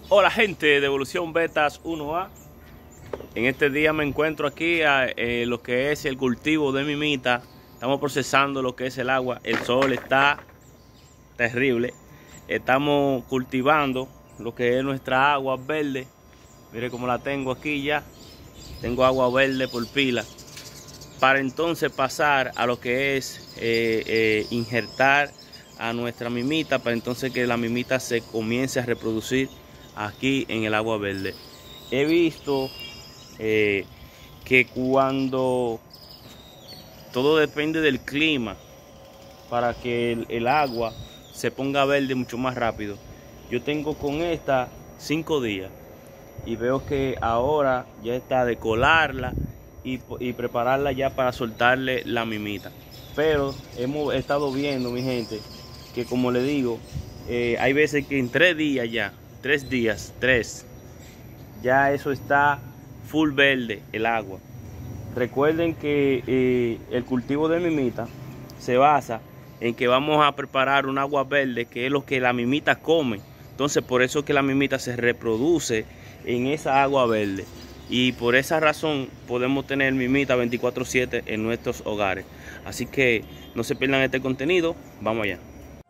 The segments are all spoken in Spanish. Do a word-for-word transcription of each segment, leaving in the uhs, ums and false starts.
Hola gente de Evolución Betas uno A. En este día me encuentro aquí a eh, lo que es el cultivo de mimita. Estamos procesando lo que es el agua. El sol está terrible. Estamos cultivando lo que es nuestra agua verde. Mire cómo la tengo aquí ya. Tengo agua verde por pila. Para entonces pasar a lo que es eh, eh, injertar a nuestra mimita, para entonces que la mimita se comience a reproducir aquí en el agua verde. He visto eh, que cuando todo depende del clima para que el, el agua se ponga verde mucho más rápido. Yo tengo con esta cinco días y veo que ahora ya está de colarla y, y prepararla ya para soltarle la mimita. Pero hemos estado viendo, mi gente, que como le digo, eh, hay veces que en tres días ya tres días, tres, ya eso está full verde el agua. Recuerden que eh, el cultivo de mimita se basa en que vamos a preparar un agua verde, que es lo que la mimita come. Entonces por eso que la mimita se reproduce en esa agua verde. Y por esa razón podemos tener mimita veinticuatro siete en nuestros hogares. Así que no se pierdan este contenido. Vamos allá.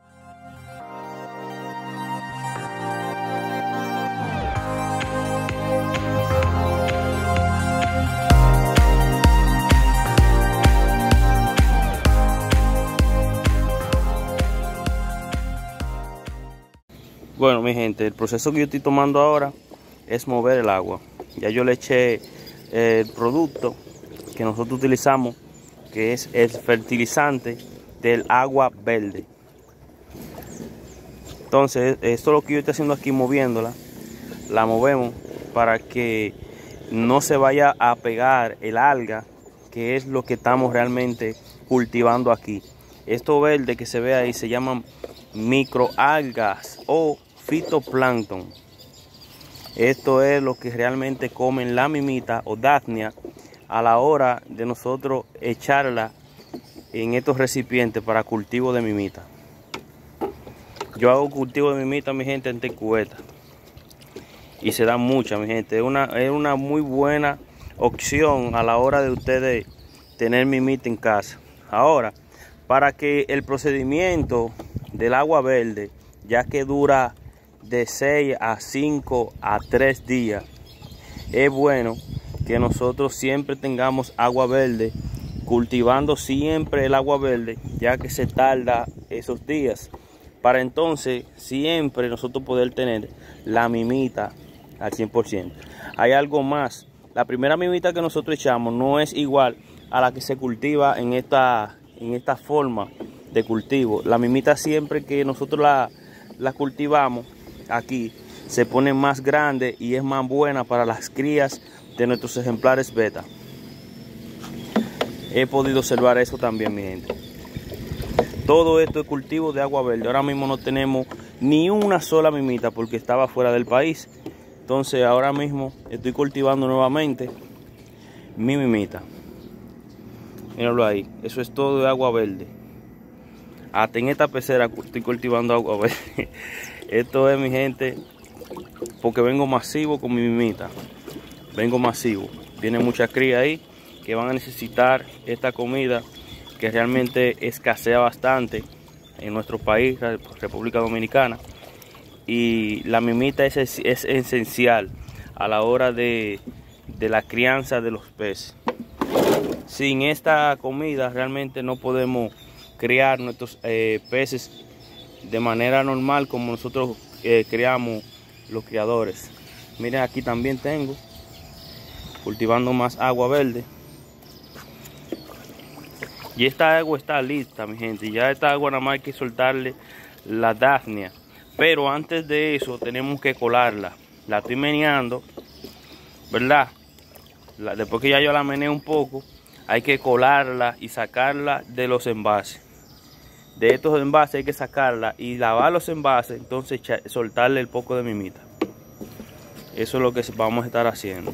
Bueno, mi gente, el proceso que yo estoy tomando ahora es mover el agua. Ya yo le eché eh, el producto que nosotros utilizamos, que es el fertilizante del agua verde. Entonces, esto es lo que yo estoy haciendo aquí, moviéndola. La movemos para que no se vaya a pegar el alga, que es lo que estamos realmente cultivando aquí. Esto verde que se ve ahí se llaman microalgas o fitoplancton. Esto es lo que realmente comen la mimita o Daphnia a la hora de nosotros echarla en estos recipientes para cultivo de mimita. Yo hago cultivo de mimita, mi gente, en cubeta y se da mucha, mi gente. Es una, es una muy buena opción a la hora de ustedes tener mimita en casa. Ahora, para que el procedimiento del agua verde, ya que dura de seis a cinco a tres días, es bueno que nosotros siempre tengamos agua verde, cultivando siempre el agua verde, ya que se tarda esos días, para entonces siempre nosotros poder tener la mimita al cien por ciento. Hay algo más: la primera mimita que nosotros echamos no es igual a la que se cultiva en esta, en esta forma de cultivo. La mimita, siempre que nosotros la, la cultivamos aquí, se pone más grande y es más buena para las crías de nuestros ejemplares beta. He podido observar eso también, mi gente. Todo esto es cultivo de agua verde. Ahora mismo no tenemos ni una sola mimita porque estaba fuera del país. Entonces ahora mismo estoy cultivando nuevamente mi mimita. Míralo ahí, eso es todo de agua verde. Hasta en esta pecera estoy cultivando agua verde. Esto es, mi gente, porque vengo masivo con mi mimita. Vengo masivo. Viene mucha cría ahí que van a necesitar esta comida, que realmente escasea bastante en nuestro país, República Dominicana. Y la mimita es, es esencial a la hora de, de la crianza de los peces. Sin esta comida realmente no podemos criar nuestros eh, peces de manera normal como nosotros eh, criamos los criadores. Miren, aquí también tengo cultivando más agua verde. Y esta agua está lista, mi gente. Ya esta agua nada más hay que soltarle la Daphnia. Pero antes de eso tenemos que colarla. La estoy meneando, ¿verdad? La, después que ya yo la meneé un poco, hay que colarla y sacarla de los envases. De estos envases hay que sacarla y lavar los envases, entonces soltarle el poco de mimita. Eso es lo que vamos a estar haciendo.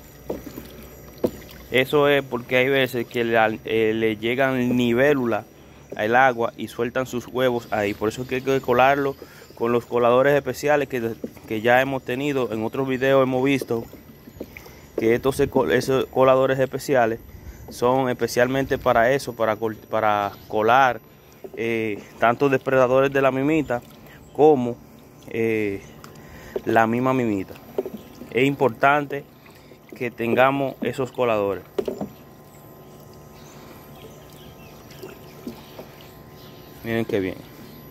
Eso es porque hay veces que le, eh, le llegan libélulas al agua y sueltan sus huevos ahí. Por eso es que hay que colarlo con los coladores especiales que, que ya hemos tenido en otros videos, hemos visto que estos esos coladores especiales son especialmente para eso, para, para colar eh, tanto depredadores de la mimita como eh, la misma mimita. Es importante que tengamos esos coladores. Miren qué bien.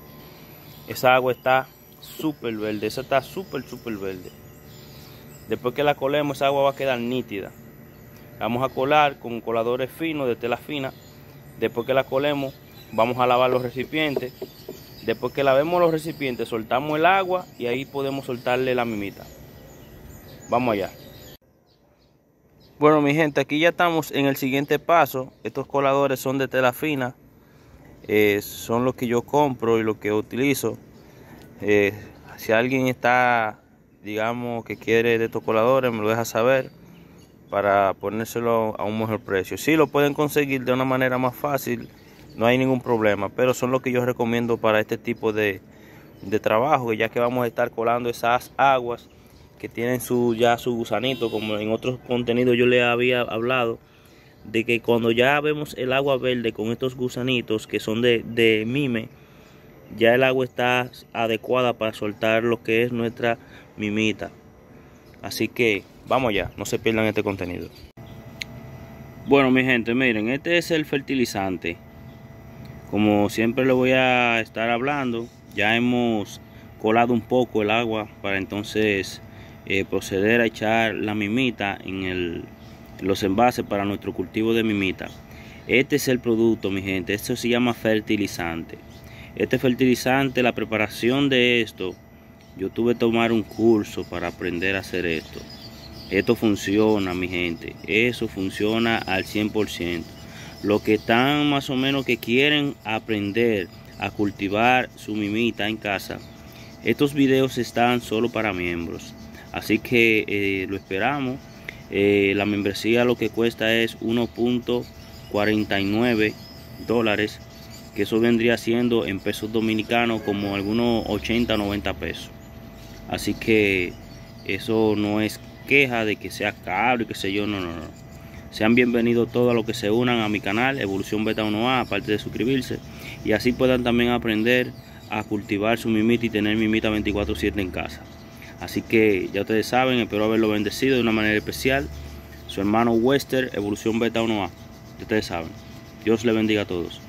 Esa agua está súper verde, esa está súper súper verde. Después que la colemos, esa agua va a quedar nítida. Vamos a colar con coladores finos de tela fina. Después que la colemos, vamos a lavar los recipientes. Después que lavemos los recipientes, soltamos el agua y ahí podemos soltarle la mimita. Vamos allá. Bueno, mi gente, aquí ya estamos en el siguiente paso. Estos coladores son de tela fina. Eh, son los que yo compro y los que utilizo. Eh, si alguien está, digamos, que quiere de estos coladores, me lo deja saber para ponérselo a un mejor precio. Si lo pueden conseguir de una manera más fácil, no hay ningún problema, pero son los que yo recomiendo para este tipo de, de trabajo, ya que vamos a estar colando esas aguas que tienen su, ya su gusanito, como en otros contenidos yo les había hablado, de que cuando ya vemos el agua verde con estos gusanitos que son de, de mime, ya el agua está adecuada para soltar lo que es nuestra mimita. Así que vamos allá, no se pierdan este contenido. Bueno, mi gente, miren, este es el fertilizante. Como siempre le voy a estar hablando, ya hemos colado un poco el agua para entonces eh, proceder a echar la mimita en, el, en los envases para nuestro cultivo de mimita. Este es el producto, mi gente, esto se llama fertilizante. Este fertilizante, la preparación de esto, yo tuve que tomar un curso para aprender a hacer esto. Esto funciona, mi gente, eso funciona al cien por ciento. Los que están más o menos que quieren aprender a cultivar su mimita en casa, estos videos están solo para miembros. Así que eh, lo esperamos. Eh, la membresía lo que cuesta es uno punto cuarenta y nueve dólares, que eso vendría siendo en pesos dominicanos como algunos ochenta o noventa pesos. Así que eso no es queja de que sea caro y qué sé yo, no, no, no. Sean bienvenidos todos los que se unan a mi canal Evolución Beta uno A, aparte de suscribirse, y así puedan también aprender a cultivar su mimita y tener mimita veinticuatro siete en casa. Así que ya ustedes saben, espero haberlo bendecido de una manera especial. Su hermano Wester, Evolución Beta uno A. Ustedes saben. Dios les bendiga a todos.